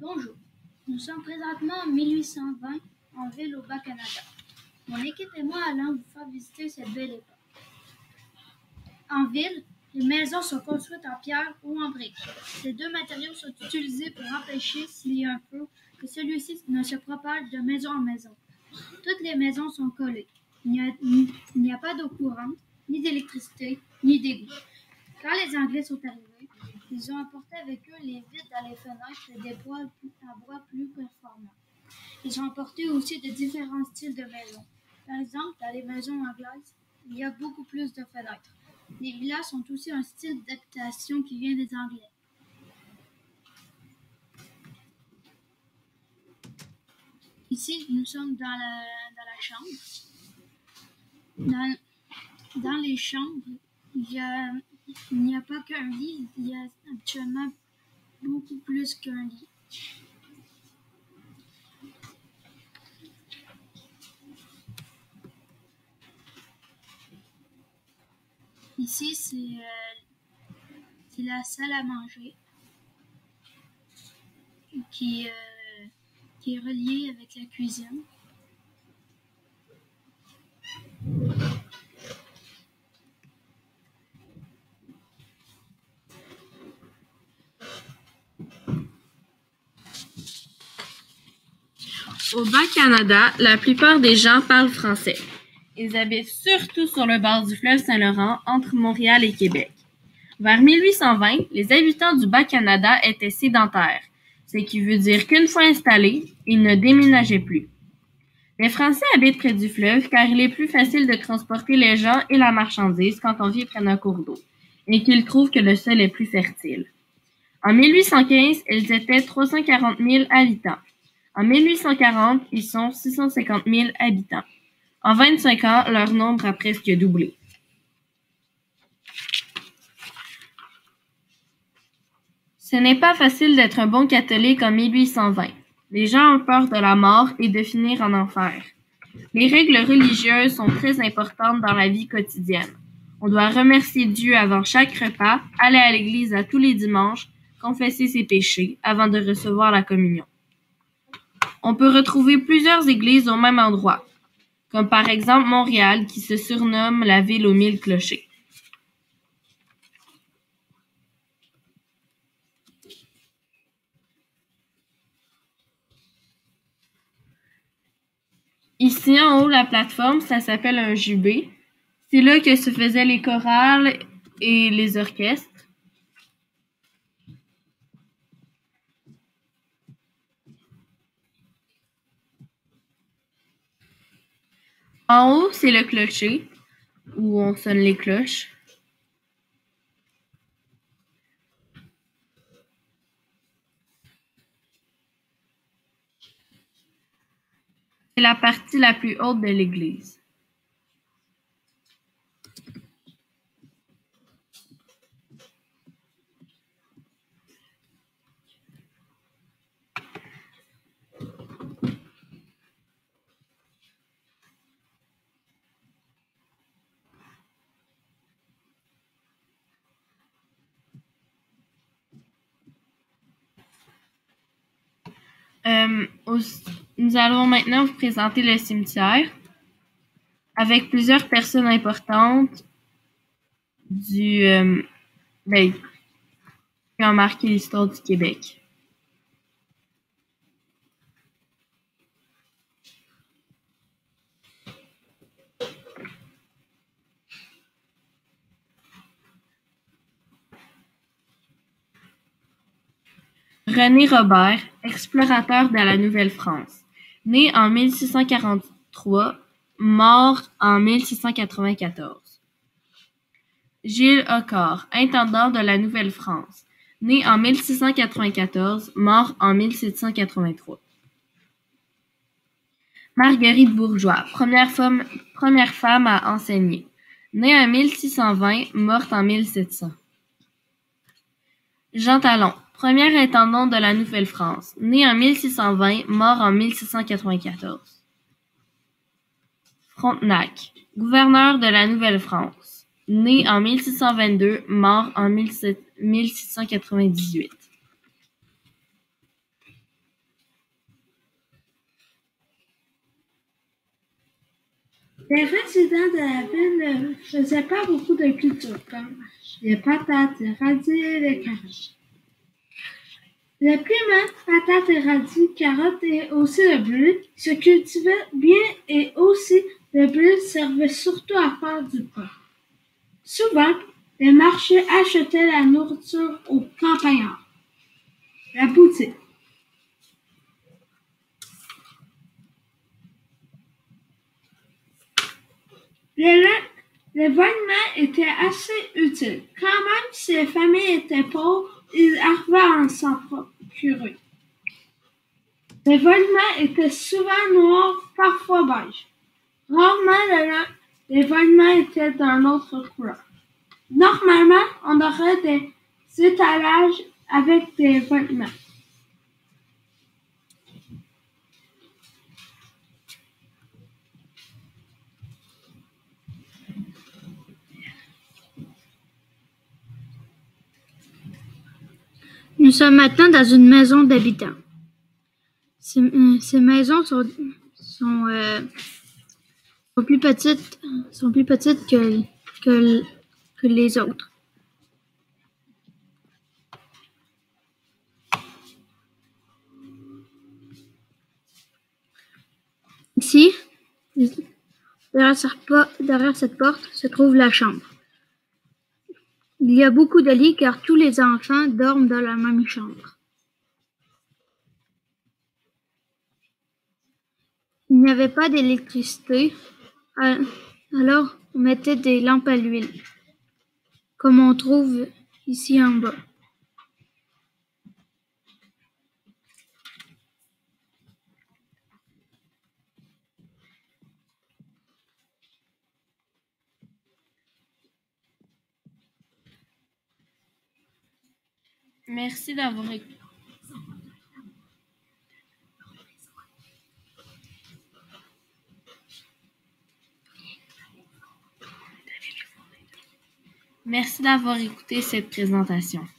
Bonjour, nous sommes présentement en 1820 en ville au Bas-Canada. Mon équipe et moi allons vous faire visiter cette belle époque. En ville, les maisons sont construites en pierre ou en briques. Ces deux matériaux sont utilisés pour empêcher, s'il y a un feu, que celui-ci ne se propage de maison en maison. Toutes les maisons sont collées. Il n'y a pas d'eau courante, ni d'électricité, ni d'égout. Quand les Anglais sont arrivés, ils ont apporté avec eux les vitres dans les fenêtres et des poêles en bois plus performants. Ils ont apporté aussi de différents styles de maisons. Par exemple, dans les maisons anglaises, il y a beaucoup plus de fenêtres. Les villas sont aussi un style d'habitation qui vient des Anglais. Ici, nous sommes dans la chambre. Dans les chambres, il n'y a pas qu'un lit, il y a actuellement beaucoup plus qu'un lit. Ici, c'est la salle à manger qui est reliée avec la cuisine. Au Bas-Canada, la plupart des gens parlent français. Ils habitent surtout sur le bord du fleuve Saint-Laurent, entre Montréal et Québec. Vers 1820, les habitants du Bas-Canada étaient sédentaires, ce qui veut dire qu'une fois installés, ils ne déménageaient plus. Les Français habitent près du fleuve car il est plus facile de transporter les gens et la marchandise quand on vit près d'un cours d'eau, et qu'ils trouvent que le sol est plus fertile. En 1815, ils étaient 340 000 habitants. En 1840, ils sont 650 000 habitants. En 25 ans, leur nombre a presque doublé. Ce n'est pas facile d'être un bon catholique en 1820. Les gens ont peur de la mort et de finir en enfer. Les règles religieuses sont très importantes dans la vie quotidienne. On doit remercier Dieu avant chaque repas, aller à l'église à tous les dimanches, confesser ses péchés avant de recevoir la communion. On peut retrouver plusieurs églises au même endroit, comme par exemple Montréal qui se surnomme la ville aux 1000 clochers. Ici en haut, la plateforme, ça s'appelle un jubé. C'est là que se faisaient les chorales et les orchestres. En haut, c'est le clocher, où on sonne les cloches. C'est la partie la plus haute de l'église. Nous allons maintenant vous présenter le cimetière avec plusieurs personnes importantes qui ont marqué l'histoire du Québec. René Robert, explorateur de la Nouvelle-France, né en 1643, mort en 1694. Gilles Hocore, intendant de la Nouvelle-France, né en 1694, mort en 1783. Marguerite Bourgeois, première femme à enseigner, née en 1620, morte en 1700. Jean Talon, premier intendant de la Nouvelle-France, né en 1620, mort en 1694. Frontenac, gouverneur de la Nouvelle-France, né en 1622, mort en 1698. Les résidents de la ville ne faisaient pas beaucoup de culture, comme les patates, les radis et les carottes. Les piments, patates et radis, carottes et aussi le blé se cultivaient bien et aussi le blé servait surtout à faire du pain. Souvent, les marchés achetaient la nourriture aux campagnards. La boutique. Les vêtements étaient assez utiles. Quand même si les familles étaient pauvres, ils arrivaient à en s'en procurer. Les vêtements étaient souvent noirs, parfois beige. Rarement, les vêtements étaient d'une autre couleur. Normalement, on aurait des étalages avec des vêtements. Nous sommes maintenant dans une maison d'habitants. Ces maisons sont plus petites que les autres. Ici, derrière cette porte se trouve la chambre. Il y a beaucoup de lits car tous les enfants dorment dans la même chambre. Il n'y avait pas d'électricité, alors on mettait des lampes à l'huile, comme on trouve ici en bas. Merci d'avoir écouté. Merci d'avoir écouté cette présentation.